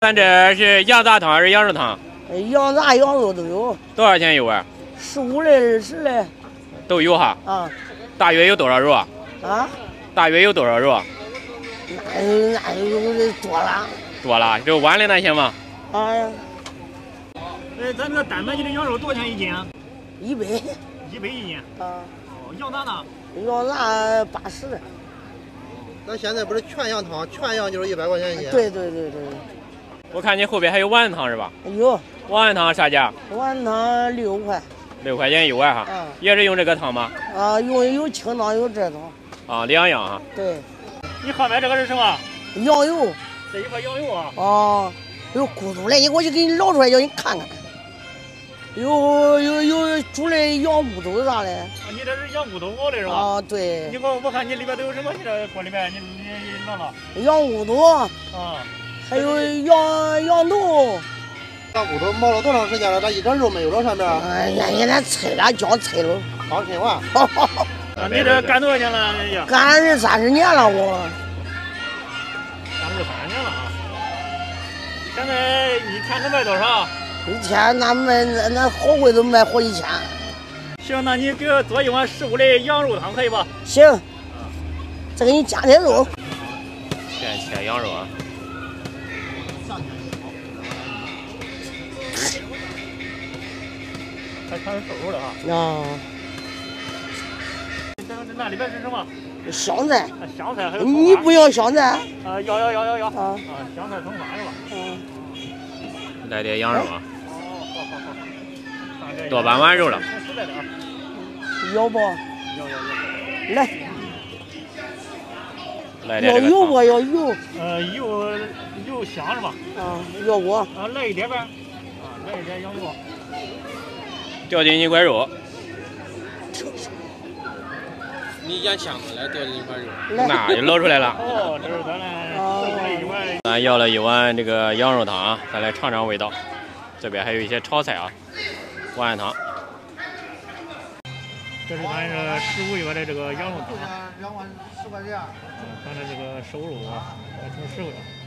咱这是羊杂汤还是羊肉汤？ 羊杂、羊肉都有， 多少钱一碗 15的、20的都有哈。 啊。 大约有多少肉啊？ 啊？ 大约有多少肉？ 那有多了。 多了，就碗里那些吗？ 啊。 咱这个单白鸡的羊肉多少钱一斤啊 ？100。 100一斤。 啊。 哦，羊杂呢？ 羊杂80。 咱现在不是全羊汤，全羊就是100块钱一斤。 对。 我看你后边还有丸子汤是吧？ 有。 丸子汤啥价丸子汤6块。 6块钱一碗哈。也是用这个汤吗？ 啊，有清汤有这汤。 啊，2样哈。 对。 你后面这个是什么？ 羊油。 这一块羊油啊。 哦，有骨头嘞，我就给你捞出来，叫你看看。有煮的羊骨头啥的。 啊，你这是羊骨头熬的是吧？ 啊，对。 我看你里边都有什么？你这锅里面你拿了。 羊骨头。啊。还有羊肚。 羊骨头冒了多长时间了？咋一点肉没有了上面？ 哎呀，人家拆了，姜拆了。 刚拆完。 你这干多少年了？ 干20-30年了，我。 干20-30年了啊！现在一天能卖多少？ 一天那好贵都卖好几千。 行，那你给我做一碗15的羊肉汤可以吧？ 行。再给你加点肉。 现切羊肉啊。 还全是瘦肉的哈。 啊。 那里边是什么？ 香菜。 香菜还有。 你不要香菜？ 要。 啊。 香菜葱花是吧？ 来点羊肉啊。 好。 多半碗肉了。 要不？ 要。 来点这个。 要油不？要油。 油香是吧？ 啊，要不？ 啊，来一点呗。啊，来一点羊肉。 掉进一块肉。 你眼前头来掉进一块肉， 那就露出来了。 哦，这是咱来1碗。 咱要了一碗这个羊肉汤啊，咱来尝尝味道。这边还有一些炒菜啊，丸子汤。 这是咱这15一碗的这个羊肉汤。 2碗10块钱。 咱的这个瘦肉啊，挺实惠。